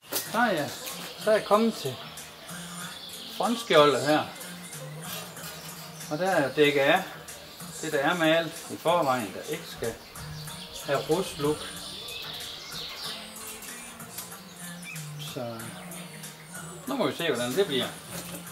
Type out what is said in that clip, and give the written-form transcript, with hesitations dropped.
Så er jeg kommet til frontskjoldet her. Og der er dækket af det, der er malet i forvejen, der ikke skal have rustlook. Så nu må vi se, hvordan det bliver.